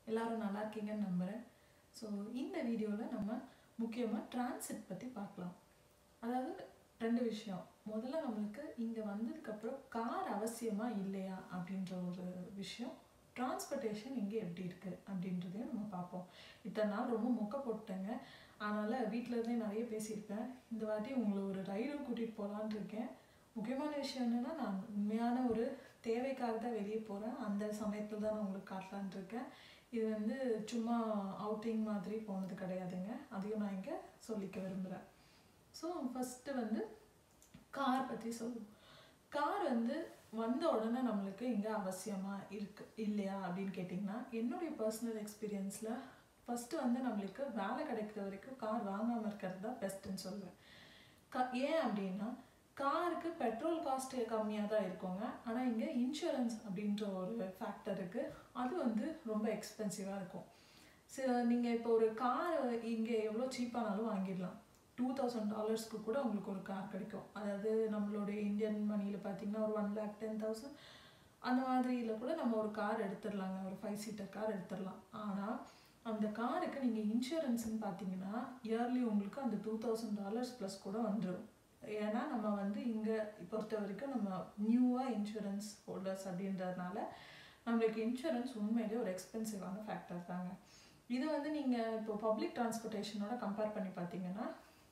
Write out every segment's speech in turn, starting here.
எல்லாரும் நல்லா இருக்கீங்கன்னு நம்புகிறேன். ஸோ இந்த வீடியோவில் நம்ம முக்கியமாக டிரான்சிட் பற்றி பார்க்கலாம். அதாவது ரெண்டு விஷயம். முதல்ல நம்மளுக்கு இங்கே வந்ததுக்கப்புறம் கார் அவசியமாக இல்லையா அப்படின்ற ஒரு விஷயம். டிரான்ஸ்போர்ட்டேஷன் இங்கே எப்படி இருக்குது அப்படின்றதையும் நம்ம பார்ப்போம். இத்தனை நாள் ரொம்ப மொக்க போட்டேங்க, அதனால் வீட்டில் இருந்தே நிறைய பேசியிருப்பேன். இந்த வாட்டி உங்களை ஒரு ரைடும் கூட்டிகிட்டு போகலான் இருக்கேன். முக்கியமான விஷயம் என்னென்னா, நான் உண்மையான ஒரு தேவைக்காக தான் வெளியே போகிறேன். அந்த சமயத்தில் தான் நான் உங்களுக்கு காட்டலான் இருக்கேன். இது வந்து சும்மா அவுட்டிங் மாதிரி போனது கிடையாதுங்க. அதையும் நான் இங்கே சொல்லிக்க விரும்புகிறேன். ஸோ ஃபஸ்ட்டு வந்து கார் பற்றி சொல்லுவோம். கார் வந்து வந்த உடனே நம்மளுக்கு இங்கே அவசியமாக இல்லையா அப்படின்னு கேட்டிங்கன்னா, என்னுடைய பர்சனல் எக்ஸ்பீரியன்ஸில் ஃபஸ்ட்டு வந்து நம்மளுக்கு வேலை கிடைக்கிற வரைக்கும் கார் வாங்காமல் இருக்கிறது தான் பெஸ்ட்டுன்னு சொல்லுவேன். ஏன் அப்படின்னா, காருக்கு பெட்ரோல் காஸ்ட்டு கம்மியாக தான் இருக்குங்க. ஆனால் இங்கே இன்சூரன்ஸ் அப்படின்ற ஒரு ஃபேக்டர் இருக்குது. அது வந்து ரொம்ப எக்ஸ்பென்சிவாக இருக்கும். நீங்கள் இப்போ ஒரு கார் இங்கே எவ்வளோ சீப்பானாலும் வாங்கிடலாம். $2000 கூட உங்களுக்கு ஒரு கார் கிடைக்கும். அதாவது நம்மளுடைய இந்தியன் மணியில் பார்த்தீங்கன்னா ஒரு 1,10,000 அந்த மாதிரியில் கூட நம்ம ஒரு கார் எடுத்துடலாங்க. ஒரு 5 சீட்டர் கார் எடுத்துடலாம். ஆனால் அந்த காருக்கு நீங்கள் இன்சூரன்ஸ்ன்னு பார்த்தீங்கன்னா இயர்லி உங்களுக்கு அந்த $2,000 ப்ளஸ் கூட வந்துடும். ஏன்னா நம்ம வந்து இங்கே பொறுத்த வரைக்கும் நம்ம நியூவாக இன்சூரன்ஸ் ஹோல்டர்ஸ் அப்படின்றதுனால நம்மளுக்கு இன்சூரன்ஸ் உண்மையிலே ஒரு எக்ஸ்பென்சிவான ஃபேக்டர் தாங்க. இது வந்து நீங்கள் இப்போ பப்ளிக் டிரான்ஸ்போர்ட்டேஷனோட கம்பேர் பண்ணி பார்த்தீங்கன்னா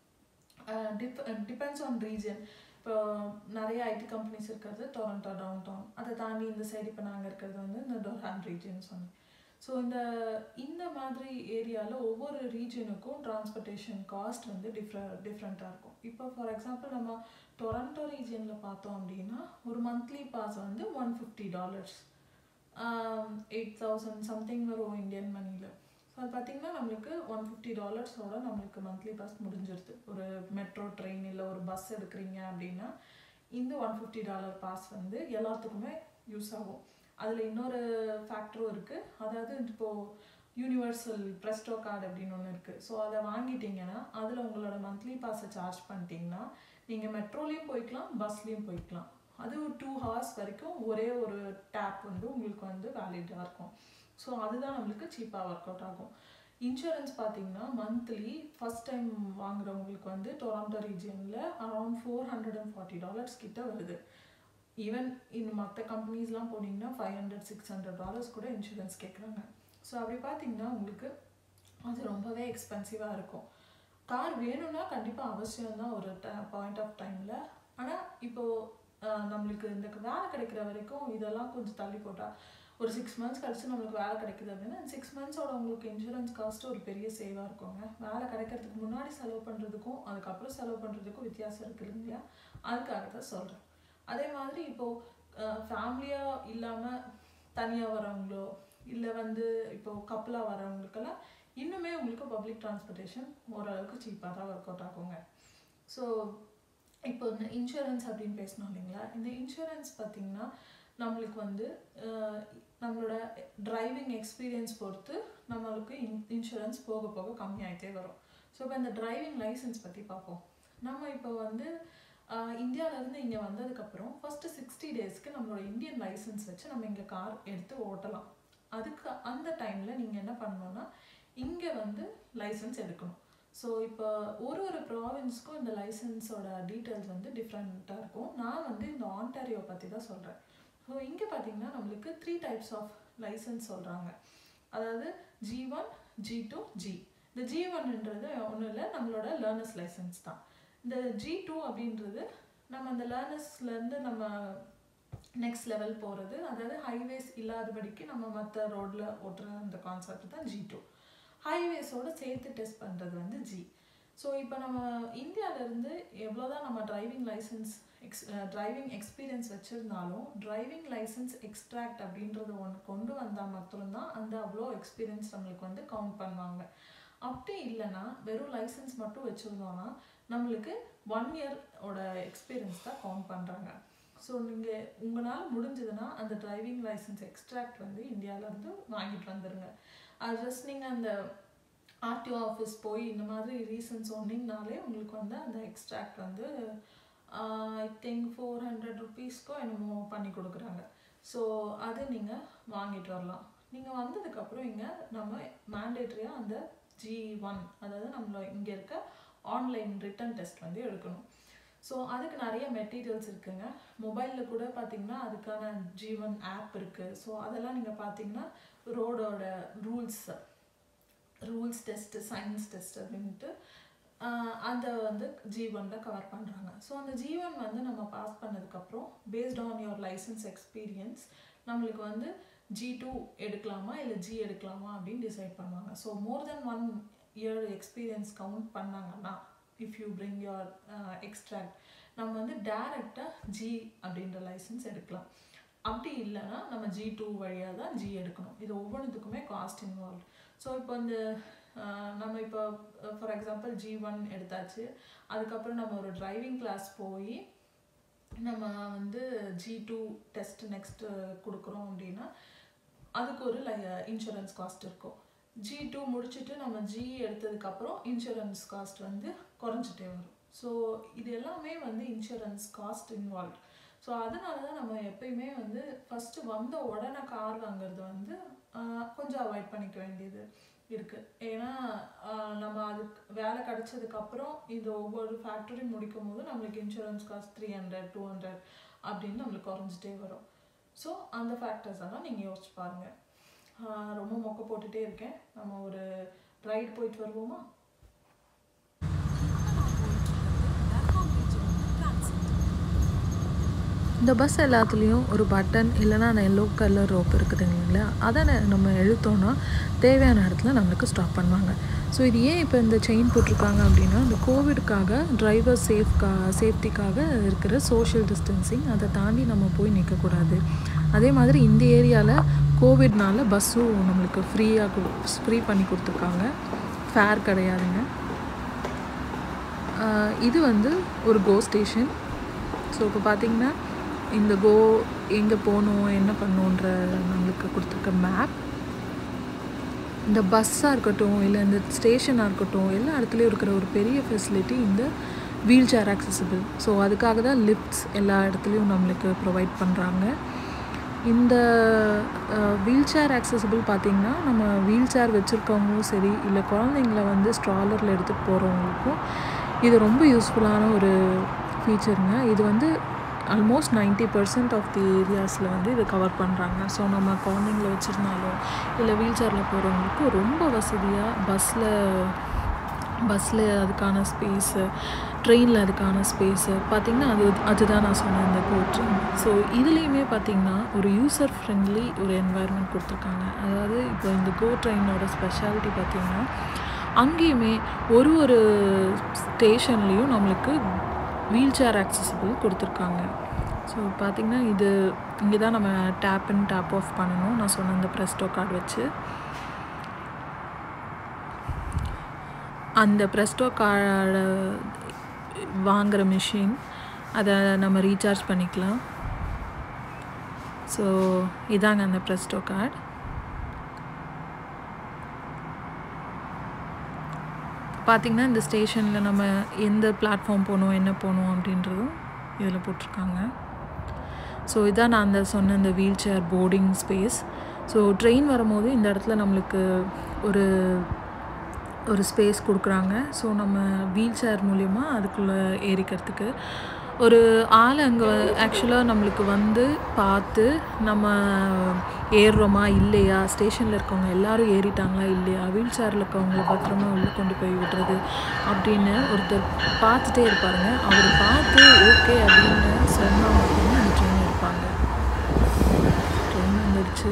டிபெண்ட்ஸ் ஆன் ரீஜன். இப்போ நிறைய ஐடி கம்பெனிஸ் இருக்கிறது டொரண்டோ டவுன் டவுன், அதை தாண்டி இந்த சைடு இப்போ நாங்கள் இருக்கிறது வந்து இந்த டொர்ஹாம் ரீஜன் சொன்னேன். ஸோ இந்த மாதிரி ஏரியாவில் ஒவ்வொரு ரீஜனுக்கும் டிரான்ஸ்போர்ட்டேஷன் காஸ்ட் வந்து டிஃப்ரெண்ட்டாக இருக்கும். இப்போ ஃபார் எக்ஸாம்பிள் நம்ம டொரண்டோ ரீஜனில் பார்த்தோம் அப்படின்னா ஒரு மந்த்லி பாஸ் வந்து $150, 8,000 சம்திங் வரும் இந்தியன் மணியில். ஸோ அது பார்த்திங்கன்னா நம்மளுக்கு $150 நம்மளுக்கு மந்த்லி பாஸ் முடிஞ்சிருது. ஒரு மெட்ரோ ட்ரெயின் இல்லை ஒரு பஸ் எடுக்கிறீங்க அப்படின்னா இந்த $150 பாஸ் வந்து எல்லாத்துக்குமே யூஸ் ஆகும். அதில் இன்னொரு ஃபேக்டரும் இருக்குது. அதாவது இப்போது யூனிவர்சல் ப்ரெஸ்டோ கார்டு அப்படின்னு ஒன்று இருக்குது. ஸோ அதை வாங்கிட்டீங்கன்னா அதில் உங்களோட மந்த்லி பாஸை சார்ஜ் பண்ணிட்டீங்கன்னா நீங்கள் மெட்ரோலையும் போய்க்கலாம், பஸ்லேயும் போய்க்கலாம். அது ஒரு 2 hours வரைக்கும் ஒரே ஒரு டேப் வந்து உங்களுக்கு வந்து வேலிடாக இருக்கும். ஸோ அதுதான் நம்மளுக்கு சீப்பாக ஒர்க் அவுட் ஆகும். இன்சூரன்ஸ் பார்த்தீங்கன்னா மந்த்லி ஃபஸ்ட் டைம் வாங்குறவங்களுக்கு வந்து டொரண்டோ ரீஜியனில் அரௌண்ட் $440 கிட்ட வருது. ஈவன் இந்த மற்ற கம்பெனிஸ்லாம் போனீங்கன்னா $500-600 கூட இன்சூரன்ஸ் கேட்குறாங்க. ஸோ அப்படி பார்த்தீங்கன்னா உங்களுக்கு அது ரொம்பவே எக்ஸ்பென்சிவாக இருக்கும். கார் வேணும்னா கண்டிப்பாக அவசியம்தான் ஒரு பாயிண்ட் ஆஃப் டைமில். ஆனால் இப்போது நம்மளுக்கு இந்த வேலை கிடைக்கிற வரைக்கும் இதெல்லாம் கொஞ்சம் தள்ளி போட்டால் ஒரு 6 months கழிச்சு நம்மளுக்கு வேலை கிடைக்குது அப்படின்னா 6 monthsோட உங்களுக்கு இன்சூரன்ஸ் காஸ்ட்டு ஒரு பெரிய சேவாக இருக்குங்க. வேலை கிடைக்கிறதுக்கு முன்னாடி செலவு பண்ணுறதுக்கும் அதுக்கப்புறம் செலவு பண்ணுறதுக்கும் வித்தியாசம் இருக்குது இல்லைங்களா? அதுக்காக தான் சொல்கிறேன். அதே மாதிரி இப்போது ஃபேமிலியாக இல்லாமல் தனியாக வரவங்களோ இல்லை வந்து இப்போது கப்பலாக வரவங்களுக்கெல்லாம் இன்னுமே உங்களுக்கு பப்ளிக் டிரான்ஸ்போர்ட்டேஷன் ஓரளவுக்கு சீப்பாக தான் ஒர்க் அவுட் ஆகுங்க. ஸோ இப்போ இந்த இன்சூரன்ஸ் அப்படின்னு பேசணும் இல்லைங்களா? இந்த இன்சூரன்ஸ் பார்த்திங்கன்னா நம்மளுக்கு வந்து நம்மளோட டிரைவிங் எக்ஸ்பீரியன்ஸ் பொறுத்து நம்மளுக்கு இன்சூரன்ஸ் போக போக கம்மியாகிட்டே வரும். ஸோ இப்போ இந்த டிரைவிங் லைசன்ஸ் பற்றி பார்ப்போம். நம்ம இப்போ வந்து இந்தியாவிலேருந்து இங்கே வந்ததுக்கப்புறம் ஃபஸ்ட்டு 60 daysக்கு நம்மளோட இந்தியன் லைசன்ஸ் வச்சு நம்ம இங்கே கார் எடுத்து ஓட்டலாம். அதுக்கு அந்த டைமில் நீங்கள் என்ன பண்ணணுன்னா இங்கே வந்து லைசன்ஸ் எடுக்கணும். ஸோ இப்போ ஒரு ப்ராவின்ஸ்க்கும் இந்த லைசன்ஸோட டீட்டெயில்ஸ் வந்து டிஃப்ரெண்ட்டாக இருக்கும். நான் வந்து இந்த ஆன்டாரியோ பற்றி தான் சொல்கிறேன். ஸோ இங்கே பார்த்தீங்கன்னா நம்மளுக்கு 3 types ஆஃப் லைசன்ஸ் சொல்கிறாங்க. அதாவது G1, G2, G. இந்த G1ன்றது ஒன்றும் இல்லை, நம்மளோட லேர்னர்ஸ் லைசன்ஸ் தான். இந்த G2 அப்படின்றது நம்ம அந்த லேர்னர்ஸ்லேருந்து நம்ம நெக்ஸ்ட் லெவல் போகிறது. அதாவது ஹைவேஸ் இல்லாதபடிக்கு நம்ம மற்ற ரோடில் ஓட்டுற அந்த கான்செப்ட் தான் G2. ஹைவேஸோடு சேர்த்து டெஸ்ட் பண்ணுறது வந்து G. ஸோ இப்போ நம்ம இந்தியாவிலேருந்து எவ்வளோதான் நம்ம டிரைவிங் லைசன்ஸ் டிரைவிங் எக்ஸ்பீரியன்ஸ் வச்சுருந்தாலும் டிரைவிங் லைசன்ஸ் எக்ஸ்ட்ராக்ட் அப்படின்றது ஒன்று கொண்டு வந்தால் மட்டும்தான் அந்த அவ்வளோ எக்ஸ்பீரியன்ஸ் நம்மளுக்கு வந்து கவுண்ட் பண்ணுவாங்க. அப்படி இல்லைன்னா வெறும் லைசன்ஸ் மட்டும் வச்சுருந்தோன்னா நம்மளுக்கு 1 year எக்ஸ்பீரியன்ஸ் தான் கவுண்ட் பண்ணுறாங்க. ஸோ நீங்கள் உங்களால் முடிஞ்சதுன்னா அந்த டிரைவிங் லைசன்ஸ் எக்ஸ்ட்ராக்ட் வந்து இந்தியாவிலேருந்து வாங்கிட்டு வந்துடுங்க. அது ஜஸ்ட் நீங்கள் அந்த ஆர்டிஓ ஆஃபீஸ் போய் இந்த மாதிரி ரீசன் சொன்னீங்கனாலே உங்களுக்கு வந்து அந்த எக்ஸ்ட்ராக்ட் வந்து ஐ திங்க் $400 என்னமோ பண்ணி கொடுக்குறாங்க. ஸோ அது நீங்கள் வாங்கிட்டு வரலாம். நீங்கள் வந்ததுக்கப்புறம் இங்கே நம்ம மேண்டேட்ரியாக அந்த G1 அதாவது நம்மள இங்கே இருக்க ஆன்லைன் ரிட்டன் டெஸ்ட் வந்து எடுக்கணும். ஸோ அதுக்கு நிறைய மெட்டீரியல்ஸ் இருக்குங்க. மொபைலில் கூட பார்த்தீங்கன்னா அதுக்கான G1 ஆப் இருக்குது. ஸோ அதெல்லாம் நீங்கள் பார்த்தீங்கன்னா ரோடோட ரூல்ஸ் டெஸ்ட்டு, சயின்ஸ் டெஸ்ட் அப்படின்ட்டு அதை வந்து G1ல கவர் பண்ணுறாங்க. ஸோ அந்த G1 வந்து நம்ம பாஸ் பண்ணதுக்கப்புறம் based on your licence experience நம்மளுக்கு வந்து G2 எடுக்கலாமா இல்லை G எடுக்கலாமா அப்படின்னு டிசைட் பண்ணுவாங்க. So more than 1 year experience count பண்ணாங்கன்னா if you bring your extract நம்ம வந்து டேரெக்டாக G அப்படின்ற லைசன்ஸ் எடுக்கலாம். அப்படி இல்லைன்னா நம்ம G2 வழியாக தான் G எடுக்கணும். இது ஒவ்வொன்றுத்துக்குமே காஸ்ட் இன்வால்வ். ஸோ இப்போ இந்த நம்ம இப்போ ஃபார் எக்ஸாம்பிள் G1 எடுத்தாச்சு, அதுக்கப்புறம் நம்ம ஒரு டிரைவிங் கிளாஸ் போய் நம்ம வந்து G2 டெஸ்ட் நெக்ஸ்ட்டு கொடுக்குறோம் அப்படின்னா அதுக்கு ஒரு இன்சூரன்ஸ் காஸ்ட் இருக்கும். G2 முடிச்சுட்டு நம்ம G எடுத்ததுக்கப்புறம் இன்சூரன்ஸ் காஸ்ட் வந்து குறைஞ்சிட்டே வரும். ஸோ இது எல்லாமே வந்து இன்சூரன்ஸ் காஸ்ட் இன்வால்வ். ஸோ அதனால தான் நம்ம எப்பயுமே வந்து ஃபஸ்ட்டு வந்த உடனே கார் வாங்குறது வந்து கொஞ்சம் அவாய்ட் பண்ணிக்க வேண்டியது இருக்குது. ஏன்னா நம்ம அதுக்கு வேலை கிடச்சதுக்கப்புறம் இந்த ஒவ்வொரு ஃபேக்டரி முடிக்கும் போது நம்மளுக்கு இன்சூரன்ஸ் காஸ்ட் 300 200 அப்படின்னு நம்மளுக்கு குறைஞ்சிட்டே வரும். ஸோ அந்த ஃபேக்டர்ஸ் எல்லாம் நீங்கள் யோசிச்சு பாருங்கள். ரொம்ப மொக்க போட்டுகிட்டே இருக்கேன். நம்ம ஒரு ரைடு போயிட்டு வருவோமா? இந்த பஸ் எல்லாத்துலேயும் ஒரு பட்டன் இல்லைனா எல்லோ கலர் ரோப் இருக்குதுங்களா, அதை நம்ம இழுத்தோன்னா தேவையான இடத்துல நம்மளுக்கு ஸ்டாப் பண்ணுவாங்க. ஸோ இது ஏன் இப்போ இந்த செயின் போட்டிருக்காங்க அப்படின்னா இந்த கோவிடுக்காக டிரைவர் சேஃப்டிக்காக இருக்கிற சோஷியல் டிஸ்டன்சிங், அதை தாண்டி நம்ம போய் நிற்கக்கூடாது. அதே மாதிரி இந்த ஏரியாவில் கோவிட்னால பஸ்ஸும் நம்மளுக்கு ஃப்ரீ பண்ணி கொடுத்துருக்காங்க, ஃபேர் கிடையாதுங்க. இது வந்து ஒரு கோ ஸ்டேஷன். ஸோ இப்போ பார்த்திங்கன்னா இந்த எங்கே போகணும் என்ன பண்ணணுன்ற நம்மளுக்கு கொடுத்துருக்க மேப். இந்த பஸ்ஸாக இருக்கட்டும் இல்லை இந்த ஸ்டேஷனாக இருக்கட்டும் எல்லா இடத்துலையும் இருக்கிற ஒரு பெரிய ஃபெசிலிட்டி இந்த வீல் சேர் ஆக்சசிபிள். ஸோ அதுக்காக தான் லிஃப்ட்ஸ் எல்லா இடத்துலையும் நம்மளுக்கு ப்ரொவைட் பண்ணுறாங்க. இந்த வீல் சேர் ஆக்சசிபிள் பார்த்திங்கன்னா நம்ம வீல் சேர் வச்சுருக்கவங்களும் சரி இல்லை குழந்தைங்கள வந்து ஸ்ட்ராலரில் எடுத்துகிட்டு போகிறவங்களுக்கும் இது ரொம்ப யூஸ்ஃபுல்லான ஒரு ஃபீச்சருங்க. இது வந்து ஆல்மோஸ்ட் 90% ஆஃப் தி ஏரியாஸில் வந்து இதை கவர் பண்ணுறாங்க. ஸோ நம்ம குழந்தைங்கள வச்சுருந்தாலும் இல்லை வீல் சேரில் போகிறவங்களுக்கு ரொம்ப வசதியாக பஸ்ஸில் அதுக்கான ஸ்பேஸு, ட்ரெயினில் அதுக்கான ஸ்பேஸு பார்த்திங்கன்னா அதுதான் நான் சொன்னேன் இந்த கோ ட்ரெயின். ஸோ இதுலேயுமே பார்த்திங்கன்னா ஒரு யூசர் ஃப்ரெண்ட்லி ஒரு என்வாயர்மெண்ட் கொடுத்துருக்காங்க. அதாவது இப்போ இந்த கோ ட்ரெயினோட ஸ்பெஷாலிட்டி பார்த்திங்கன்னா அங்கேயுமே ஒரு ஸ்டேஷன்லேயும் நம்மளுக்கு வீல் சேர் ஆக்சசிபிள் கொடுத்துருக்காங்க. ஸோ பார்த்திங்கன்னா இங்கே தான் நம்ம டேப் அண்ட் டேப் ஆஃப் பண்ணணும். நான் சொன்ன இந்த ப்ரெஸ்டோ கார்டு வச்சு அந்த ப்ரெஸ்டோ கார்டை வாங்குகிற மிஷின் அதை நம்ம ரீசார்ஜ் பண்ணிக்கலாம். ஸோ இதாங்க அந்த ப்ரெஸ்டோ கார்டு. பார்த்திங்கன்னா இந்த ஸ்டேஷனில் நம்ம எந்த பிளாட்ஃபார்ம் போகணும் என்ன போகணும் அப்படின்றதும் இதில் போட்டிருக்காங்க. ஸோ இதான் நான் சொன்ன இந்த wheel chair boarding space. So train வரும்போது இந்த இடத்துல நம்மளுக்கு ஒரு ஸ்பேஸ் கொடுக்குறாங்க. ஸோ நம்ம வீல் சேர் மூலயமா அதுக்குள்ளே ஏறிக்கிறதுக்கு ஒரு ஆள் அங்கே ஆக்சுவலாக நம்மளுக்கு வந்து பார்த்து நம்ம ஏறுறோமா இல்லையா, ஸ்டேஷனில் இருக்கவங்க எல்லோரும் ஏறிட்டாங்களா இல்லையா, வீல் சேரில் இருக்கவங்கள பத்திரமா உள்ளே கொண்டு போய் விடுறது அப்படின்னு ஒருத்தர் பார்த்துட்டே இருப்பாருங்க. அவர் பார்த்து ஓகே அப்படின்னு சொன்னால் மட்டும்தான் அந்த ட்ரெயின் எடுப்பாங்க. ட்ரெயின் வந்துடுச்சு.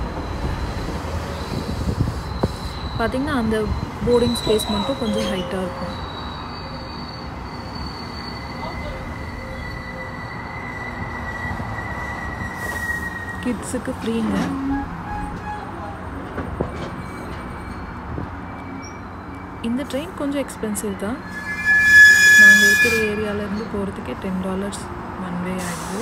பார்த்திங்கன்னா அந்த போர்டிங் ஸ்பேஸ் மட்டும் கொஞ்சம் ஹைட்டாக இருக்கும். கிட்ஸுக்கு ஃப்ரீங்க. இந்த ட்ரெயின் கொஞ்சம் எக்ஸ்பென்சிவ் தான். நாங்கள் இருக்கிற ஏரியாவிலேருந்து போகிறதுக்கே $10 ஒன் வே ஆகிடுது.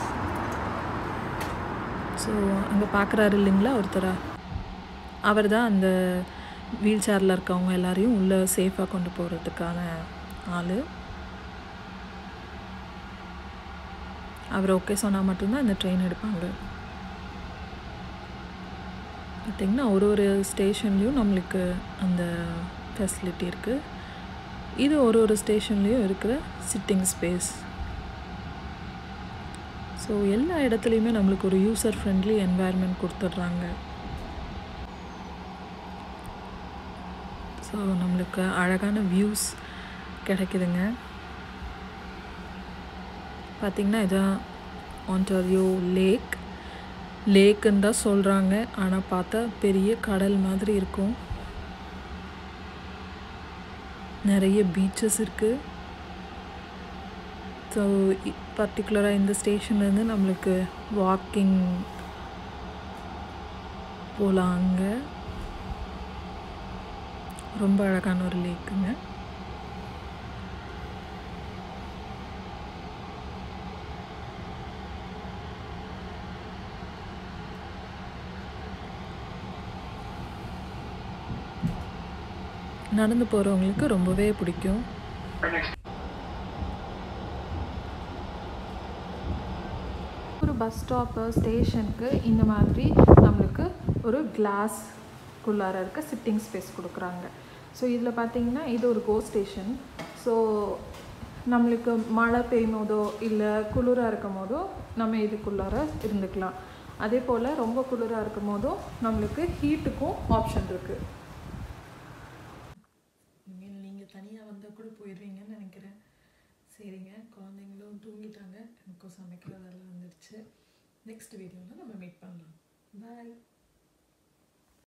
ஸோ அங்கே பார்க்குறாரு இல்லைங்களா ஒருத்தரா, அவர் தான் அந்த வீல் சேரில் இருக்கவங்க எல்லாரையும் உள்ளே சேஃபாக கொண்டு போகிறதுக்கான ஆள். அவர் ஓகே சொன்னால் மட்டும்தான் இந்த ட்ரெயின் எடுப்பாங்க. பார்த்திங்கன்னா ஒரு ஸ்டேஷன்லேயும் நம்மளுக்கு அந்த ஃபெசிலிட்டி இருக்குது. இது ஒரு ஸ்டேஷன்லேயும் இருக்கிற சிட்டிங் ஸ்பேஸ். ஸோ எல்லா இடத்துலையுமே நம்மளுக்கு ஒரு யூசர் ஃப்ரெண்ட்லி என்வாயர்மெண்ட் கொடுத்துட்றாங்க. ஸோ நம்மளுக்கு அழகான வியூஸ் கிடைக்குதுங்க. பார்த்திங்கன்னா இதுதான் ஆன்டாரியோ லேக்குன்னு தான் சொல்கிறாங்க. ஆனால் பார்த்தா பெரிய கடல் மாதிரி இருக்கும். நிறைய பீச்சஸ் இருக்குது. ஸோ பர்டிகுலராக இந்த ஸ்டேஷன்லேருந்து நம்மளுக்கு வாக்கிங் போகலாம். அங்கே ரொம்ப அழகான ஒரு லேக்குங்க. நடந்து போகிறவங்களுக்கு ரொம்பவே பிடிக்கும். ஒரு பஸ் ஸ்டாப்பு ஸ்டேஷனுக்கு இந்த மாதிரி நம்மளுக்கு ஒரு கிளாஸ்க்குள்ளார இருக்க சிட்டிங் ஸ்பேஸ் கொடுக்குறாங்க. ஸோ இதில் பார்த்திங்கன்னா இது ஒரு கோ ஸ்டேஷன். ஸோ நம்மளுக்கு மழை பெய்யும் போதோ இல்லை குளிராக இருக்கும் போதோ நம்ம இதுக்குள்ளார இருந்துக்கலாம். அதே போல் ரொம்ப குளிராக இருக்கும் போதும் நம்மளுக்கு ஹீட்டுக்கும் ஆப்ஷன் இருக்குது. நீங்கள் தனியாக வந்தால் கூட போயிடுவீங்கன்னு நினைக்கிறேன். சரிங்க, குழந்தைங்களும் தூங்கிட்டாங்க, எனக்கும் சமைக்கிற வேலை வந்துடுச்சு. நெக்ஸ்ட் வீடியோவில் நம்ம மீட் பண்ணலாம். பாய்.